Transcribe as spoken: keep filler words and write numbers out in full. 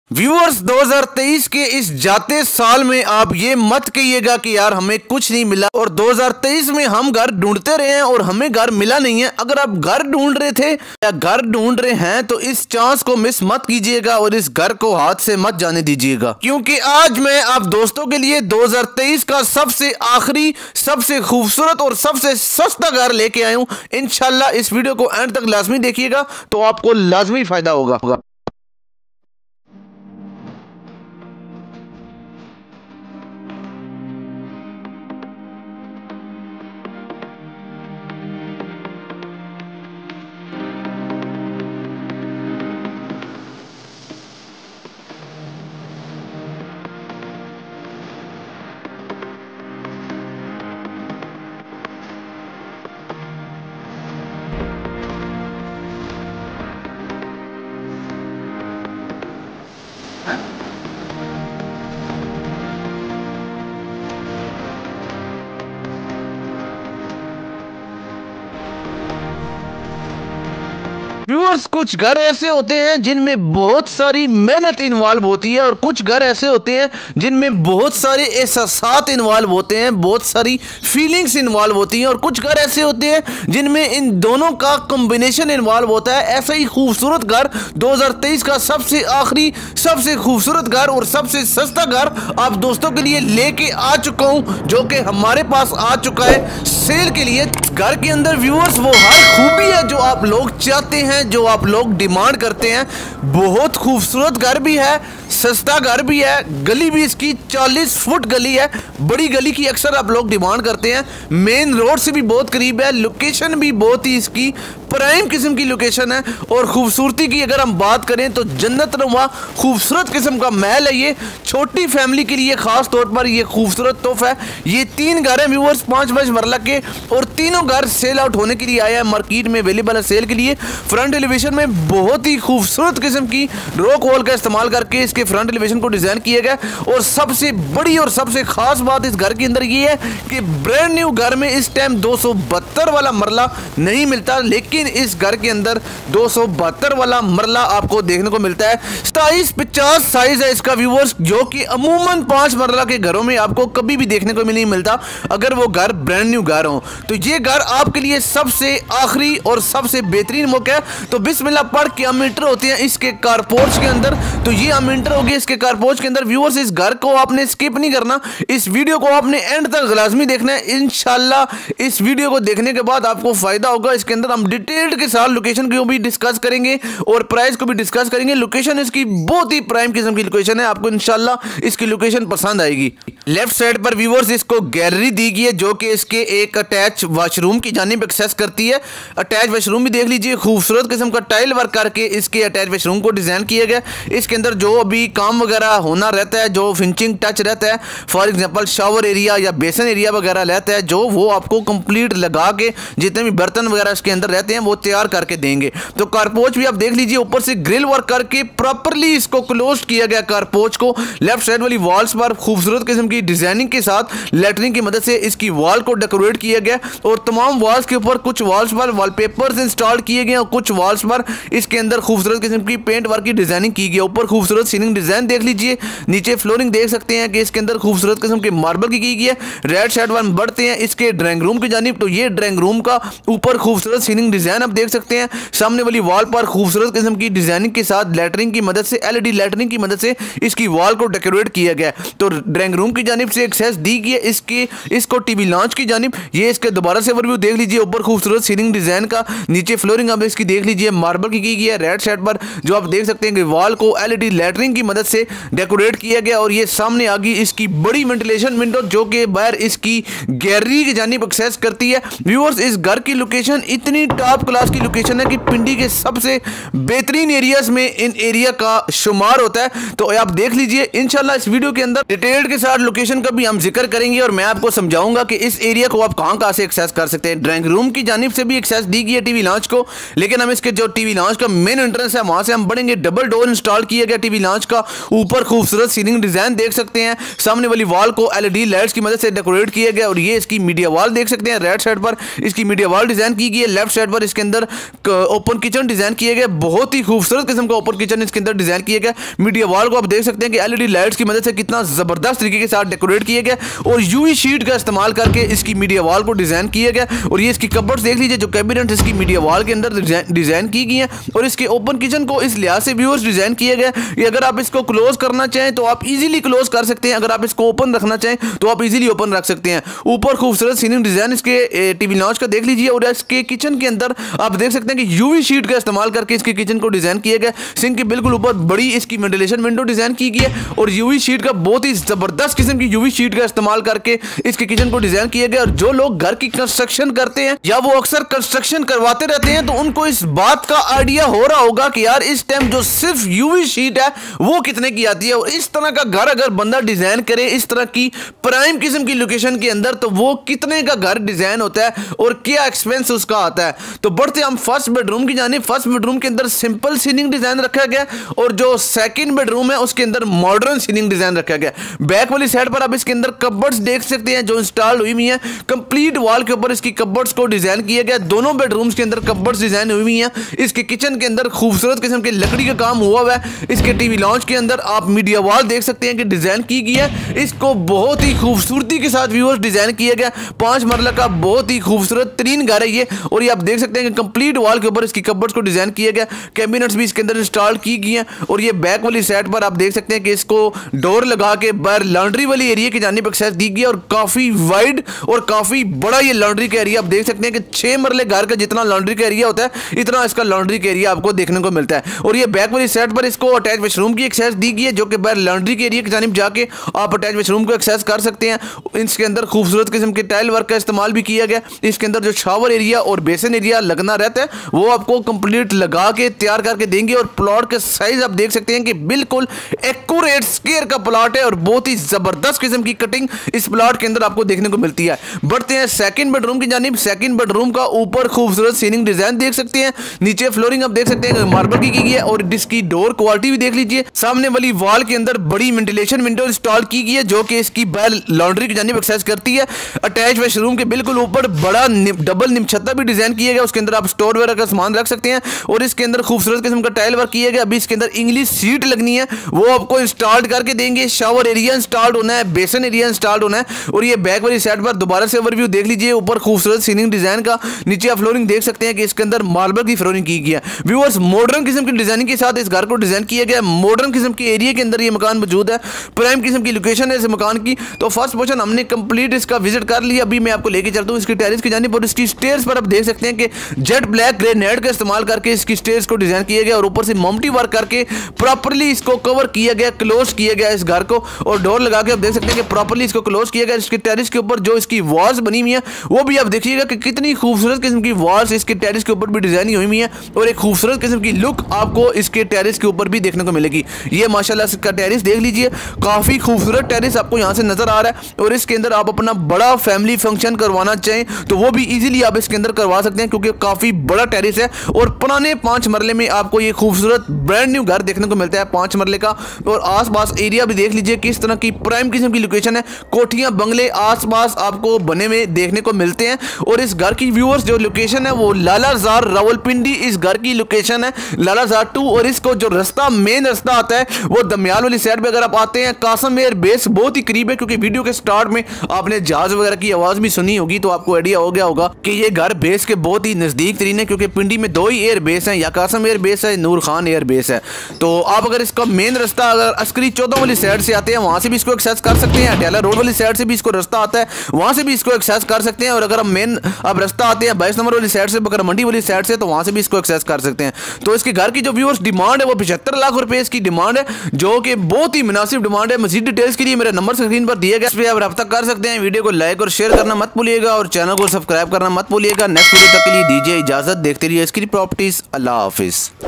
Viewers दो हज़ार तेईस के इस जाते साल में आप ये मत कहिएगा कि यार हमें कुछ नहीं मिला और दो हज़ार तेईस में हम घर ढूंढते रहे हैं और हमें घर मिला नहीं है। अगर आप घर ढूंढ रहे थे या घर ढूंढ रहे हैं तो इस चांस को मिस मत कीजिएगा और इस घर को हाथ से मत जाने दीजिएगा, क्योंकि आज मैं आप दोस्तों के लिए दो हज़ार तेईस का सबसे आखिरी, सबसे खूबसूरत और सबसे सस्ता घर लेके आया हूं। इंशाल्लाह इस वीडियो को एंड तक लाजमी देखिएगा तो आपको लाजमी फायदा होगा। व्यूअर्स, कुछ घर ऐसे होते हैं जिनमें बहुत सारी मेहनत इन्वॉल्व होती है और कुछ घर ऐसे होते हैं जिनमें बहुत सारे एहसास इन्वॉल्व होते हैं, बहुत सारी फीलिंग्स इन्वॉल्व होती हैं, और कुछ घर ऐसे होते हैं जिनमें इन दोनों का कॉम्बिनेशन इन्वॉल्व होता है। ऐसा ही खूबसूरत घर दो हज़ार तेईस का सबसे आखिरी, सबसे खूबसूरत घर और सबसे सस्ता घर आप दोस्तों के लिए लेके आ चुका हूं, जो कि हमारे पास आ चुका है सेल के लिए। घर के अंदर व्यूअर्स वो हर खूबी है जो आप लोग चाहते हैं, जो आप लोग डिमांड करते हैं। बहुत खूबसूरत घर भी है, सस्ता घर भी है, गली भी इसकी चालीस फुट गली है, बड़ी गली की अक्सर आप लोग डिमांड करते हैं। मेन रोड से भी बहुत करीब है, लोकेशन भी बहुत ही इसकी प्राइम किस्म की लोकेशन है। और खूबसूरती की अगर हम बात करें तो जन्नत नुमा खूबसूरत किस्म का महल है। ये छोटी फैमिली के लिए खास तौर पर ये खूबसूरत तोहफा है। ये तीन घर हैं व्यूअर्स, पांच पांच मरला के, और तीनों घर सेल आउट होने के लिए आया है, मार्केट में अवेलेबल है सेल के लिए। फ्रंट एलिवेशन में बहुत ही खूबसूरत किस्म की रॉक वॉल का इस्तेमाल करके इसके फ्रंट एलिवेशन को डिजाइन किया गया। और सबसे बड़ी और सबसे खास बात इस घर के अंदर ये है कि ब्रांड न्यू घर में इस टाइम दो सौ बहत्तर वाला मरला नहीं मिलता, लेकिन इस घर के अंदर दो सौ बहत्तर वाला मरला आपको देखने को मिलता है। सताईस पचास साइज है इसका व्यूअर्स, जो कि अमूमन पांच मरला के घरों में आपको कभी भी देखने को नहीं मिलता अगर वो घर ब्रांड न्यू घर हो। तो ये घर आपके लिए सबसे आखिरी और सबसे बेहतरीन मौका है। तो बिस्मिल्लाह पढ़ के हम एंटर होते हैं इसके कारपोर्च के अंदर। तो ये हम एंटर हो गए इसके कारपोर्च के अंदर। व्यूअर्स, इस घर को आपने स्किप नहीं करना, इस वीडियो को आपने एंड तक लाजमी देखना है। इंशाल्लाह इस वीडियो को देखने के बाद आपको फायदा होगा। इसके अंदर हम डिटेल्ड के साथ लोकेशन को भी डिस्कस करेंगे और प्राइस को भी डिस्कस करेंगे। लोकेशन इसकी बहुत ही प्राइम किस्म की लोकेशन है, आपको इंशाल्लाह इसकी लोकेशन पसंद आएगी। लेफ्ट साइड पर व्यूअर्स इसको गैलरी दी गई है, जो कि इसके एक अटैच वॉशरूम की जानिब एक्सेस करती है। अटैच वॉशरूम भी देख लीजिए, खूबसूरत किस्म का टाइल वर्क करके इसके अटैच वॉशरूम को डिजाइन किया गया। इसके अंदर जो अभी काम वगैरह होना रहता है, जो फिनिशिंग टच रहता है, फॉर एग्जांपल शावर एरिया या बेसन एरिया वगैरह रहता है, जो वो आपको कंप्लीट लगा के जितने भी बर्तन वगैरह इसके अंदर रहते हैं वो तैयार करके देंगे। तो कारपोच भी आप देख लीजिए, ऊपर से ग्रिल वर्क करके प्रॉपर्ली इसको क्लोज किया गया कारपोच को। लेफ्ट साइड वाली वॉल्स पर खूबसूरत किस्म की डिजाइनिंग के साथ लेटरिंग की मदद से इसकी वॉल को डेकोरेट किया गया। और तमाम वॉल्स के ऊपर कुछ वॉल्स पर वॉलपेपर्स इंस्टॉल किए गए और कुछ वॉल्स पर इसके अंदर खूबसूरत किस्म की पेंट वर्क की डिजाइनिंग की गई। ऊपर खूबसूरत सीलिंग डिजाइन देख लीजिए, नीचे फ्लोरिंग देख सकते हैं कि इसके अंदर खूबसूरत किस्म के मार्बल की की गई है। रेड साइड वन बढ़ते हैं इसके ड्राइंग रूम की जानिब। तो ये ड्राइंग रूम का ऊपर खूबसूरत सीलिंग डिजाइन आप देख सकते हैं। सामने वाली वॉल पर खूबसूरत किस्म की डिजाइनिंग के साथ लेटरिंग की मदद से, एलईडी लेटरिंग की मदद से इसकी वॉल को डेकोरेट किया गया। तो ड्राइंग रूम की जानिब से एक्सेस दी गई है इसकी इसको टीवी लॉन्च की जानिब। ये इसके दोबारा से ओवरव्यू देख लीजिए, ऊपर खूबसूरत सीलिंग डिजाइन का, नीचे फ्लोरिंग आप इसकी देख लीजिए मार्बल की की गई है। रेड साइड पर जो आप देख सकते हैं कि वॉल को एलईडी लेटरिंग की मदद से डेकोरेट किया गया। और ये सामने आ गई इसकी बड़ी वेंटिलेशन विंडो, जो कि बाहर इसकी गैलरी की जानिब एक्सेस करती है। व्यूअर्स, इस घर की लोकेशन इतनी टॉप क्लास की लोकेशन है कि पिंडी के सबसे बेहतरीन एरियाज में इन एरिया का शुमार होता है। तो आप देख लीजिए, इंशाल्लाह इस वीडियो के अंदर डिटेल्ड के साथ लोकेशन का भी हम जिक्र करेंगे और मैं आपको समझाऊंगा कि इस एरिया को आप कहां कहां से एक्सेस कर सकते हैं। ड्राइंग रूम की जानिब से भी एक्सेस दी गई है टीवी लॉन्च को, लेकिन हम इसके जो टीवी लॉन्च का मेन एंट्रेंस है वहां से हम बढ़ेंगे। डबल डोर इंस्टॉल किया गया टीवी लॉन्च का, ऊपर खूबसूरत सीलिंग डिजाइन देख सकते हैं। सामने वाली वॉल को एलईडी लाइट्स की मदद से डेकोरेट किया गया और ये इसकी मीडिया वॉल देख सकते हैं। रेड साइड पर इसकी मीडिया वॉल डिजाइन की गई है, लेफ्ट साइड पर इसके अंदर ओपन किचन डिजाइन किया गया, बहुत ही खूबसूरत किस्म का ओपन किचन इसके अंदर डिजाइन किया गया। मीडिया वॉल को आप देख सकते हैं कि एलईडी लाइट्स की मदद से कितना जबरदस्त तरीके के साथ डेकोरेट किया गया और यूवी शीट का इस्तेमाल करके इसकी मीडिया वॉल को डिजाइन किया गया। और ये इसकी कबर्ड्स देख लीजिए, जो कैबिनेट इसकी मीडिया वॉल के अंदर डिजाइन की गई है और इसके ओपन किचन को इस लिहाज से व्यूअर्स डिजाइन किया गया। ये अगर आप इसको क्लोज करना चाहें तो आप इजीली क्लोज कर सकते हैं, अगर आप इसको ओपन रखना चाहें तो आप इजीली ओपन रख सकते हैं। ऊपर खूबसूरत सीलिंग डिजाइन इसके टीवी लॉन्च का देख लीजिए और इसके किचन के अंदर आप देख सकते हैं कि यूवी शीट का इस्तेमाल करके इसके किचन को डिजाइन किया गया। सिंक के बिल्कुल ऊपर बड़ी इसकी वेंटिलेशन विंडो डिजाइन की गई है और यूवी शीट का बहुत ही जबरदस्त किस्म की यूवी शीट का इस्तेमाल करके इसके किचन को डिजाइन किया गया। और जो लोग घर की कंस्ट्रक्शन करते हैं या वो अक्सर कंस्ट्रक्शन करवाते रहते हैं तो उनको इस बात का आइडिया हो रहा होगा कि यार इस टाइम जो सिर्फ यूवी शीट है वो कितने की आती है। और इस तरह का घर अगर बंदा डिजाइन करे इस तरह की प्राइम किस्म की लोकेशन के अंदर तो वो कितने का घर डिजाइन होता है और क्या एक्सपेंस उसका आता है। तो बढ़ते हम फर्स्ट बेडरूम की जानिब। फर्स्ट बेडरूम के अंदर सिंपल सीलिंग डिजाइन रखा गया और जो सेकंड बेडरूम है उसके अंदर मॉडर्न सीलिंग डिजाइन रखा गया। बैक वाली साइड पर आप इसके अंदर कबर्ड्स देख सकते हैं जो इंस्टॉल हुई हुई है। कंप्लीट वॉल के ऊपर इसकी कबर्ड्स को डिजाइन किया गया। दोनों बेडरूम्स के अंदर कबर्ड्स डिजाइन हुई हुई है। इसके किचन के अंदर खूबसूरत किस्म की लकड़ी का काम हुआ हुआ है। इसके टीवी लॉन्च के अंदर आप मीडिया वॉल देख सकते हैं कि डिजाइन की गई है। इसको बहुत ही खूबसूरती के साथ व्यूअर्स डिजाइन किया गया। पांच मरला का बहुत ही खूबसूरत तरीन घर है ये। और ये आप देख सकते हैं कि कंप्लीट वॉल के ऊपर इसकी कबर्ड्स को डिजाइन किया गया। कैबिनेट्स भी इसके अंदर इंस्टॉल की गई हैं। और ये बैक वाली साइड पर आप देख सकते हैं कि इसको डोर लगा के बाहर लॉन्ड्री वाली एरिया की जानिब एक्सेस दी गई है और काफी वाइड और काफी बड़ा ये लॉन्ड्री का एरिया आप देख सकते हैं कि छह मरले घर का जितना लॉन्ड्री का एरिया होता है इतना इसका लॉन्ड्री का एरिया आपको देखने को मिलता है। और ये बैक वाली साइड पर इसको अटैच वॉशरूम की एक्सेस दी गई है जो कि बाहर लॉन्ड्री के एरिया की जानिब जाके आप अटैच वॉशरूम को एक्सेस कर सकते हैं। इसके अंदर खूबसूरत किस्म के टाइल वर्क का इस्तेमाल भी किया गया। इसके अंदर जो शावर एरिया और बेसिन एरिया लगना रहता है वो आपको कंप्लीट लगा के तैयार करके देंगे। और प्लॉट का साइज आप देख सकते हैं कि बिल्कुल एक्यूरेट स्क्वायर का प्लॉट है और बहुत ही जबरदस्त किस्म की कटिंग इस प्लॉट के अंदर आपको देखने को मिलती है। बढ़ते हैं सेकंड बेडरूम की जानिब। सेकंड बेडरूम का ऊपर खूबसूरत सीलिंग डिजाइन देख सकते हैं, नीचे फ्लोरिंग आप देख सकते हैं मार्बल की गई है और इसकी डोर क्वालिटी भी देख लीजिए। सामने वाली वॉल के अंदर बड़ी वेंटिलेशन विंडो इंस्टॉल की गई है जो कि इसकी बाहर लॉन्ड्री की जानिब एक्सेस करती है। अटैच वॉशरूम के बिल्कुल ऊपर बड़ा डबल निमछत्ता भी डिजाइन किया गया, उसके अंदर आप स्टोर वगैरह का सामान रख सकते हैं। और इसके अंदर खूबसूरत किस्म का टाइल वर्क किया गया। अभी इसके अंदर इंग्लिश सीट लगनी है वो आपको इंस्टॉल करके देंगे। शावर एरिया इंस्टॉल्ड होना है, बेसन एरिया इंस्टॉल्ड होना है। और ये बैक वाली साइड पर दोबारा से ओवरव्यू देख लीजिए। ऊपर खूबसूरत सीलिंग डिजाइन का, नीचे आप फ्लोरिंग देख सकते हैं कि इसके अंदर मार्बल की फ्लोरिंग की गई है। व्यूअर्स मॉडर्न किस्म की डिजाइनिंग के साथ इस घर को डिजाइन किया गया। मॉडर्न किस्म के एरिया के अंदर ये मकान मौजूद है। प्राइम किस्म की लोकेशन है इस मकान की। तो फर्स्ट पोर्शन हमने कंप्लीट इसका विजिट कर लिया। अभी मैं आपको लेके चलता हूँ इसकी टेरेस की जानिब। और इसकी स्टेयर्स पर आप देख सकते हैं कि जेट ब्लैक ग्रेनाइट का इस्तेमाल करके इसकी स्टेयर्स को डिजाइन किया गया और ऊपर से मोमटी वर्क करके प्रॉपर्ली इसको कवर किया गया, क्लोज किया गया इस घर को। और डोर लगा के आप देख सकते हैं कि प्रॉपर्ली इसको क्लोज किया गया। इसके टेरेस के ऊपर जो इसकी वॉल्स बनी हुई है वो भी आप देखिएगा कि कितनी खूबसूरत किस्म की वॉल्स इसके टेरेस के ऊपर भी डिजाइन हुई हुई है और एक खूबसूरत किस्म की लुक आपको इसके टेरेस के ऊपर भी देखने को मिलेगी। ये माशाल्लाह इसका टेरेस देख लीजिए, काफी खूबसूरत टेरेस आपको यहाँ से नजर आ रहा है। और इसके अंदर आप अपना बड़ा फैमिली फंक्शन करवाना चाहें तो वो भी इजीली आप इसके अंदर करवा सकते हैं क्योंकि काफी बड़ा टेरेस है। और पुराने पांच मरले में आपको ये खूबसूरत ब्रांड न्यू घर देखने को मिलता है पांच मरले का। और आसपास एरिया भी देख लीजिए किस तरह की प्राइम किस्म की लोकेशन है। कोठियां बंगले आसपास आपको बने हुए देखने को मिलते हैं। और इस घर की व्यूअर्स जो लोकेशन है वो लालाजार रावलपिंडी इस घर की लोकेशन है, लालाजार टू। और इसको जो रास्ता मेन रास्ता आता है वो दमियाल वाली साइड पे अगर आप आते हैं कासम एयर बेस बहुत ही करीब है। क्योंकि वीडियो के स्टार्ट में आपने जहाज वगैरह की आवाज भी सुनी होगी तो आपको आइडिया हो गया होगा कि ये घर बेस के बहुत ही नजदीक तरीन है। क्योंकि पिंडी में दो ही एयर बेस हैं, या कासम एयर बेस है, नूर खान एयर बेस है। तो आप अगर इसका मेन रास्ता अगर अस्करी चौदह वाली साइड से आते हैं वहां से भी इसको एक्सेस कर सकते हैं। अटाला रोड वाली साइड से भी इसको रास्ता आता है वहां से भी इसको एक्सेस कर सकते हैं। और अगर हम मेन अब रास्ता आते हैं बाईस नंबर वाली साइड से, बकर मंडी वाली साइड से, तो वहां से भी इसको एक्सेस कर सकते हैं। तो इसके घर की जो व्यूअर्स डिमांड है वो पचहत्तर लाख रुपए इसकी डिमांड है जो कि बहुत ही मुनासिब डिमांड है। मजीद डिटेल्स के लिए मेरा नंबर स्क्रीन पर दिए गए, इस पर आप रब्ता कर सकते हैं। वीडियो को लाइक और शेयर करना मत भूलिएगा और चैनल को सब्सक्राइब करना मत भूलिएगा। नेक्स्ट वीडियो तक के लिए दीजिए इजाजत, देखते रहिए इसकी प्रॉपर्टीज। अल्लाह हाफिज।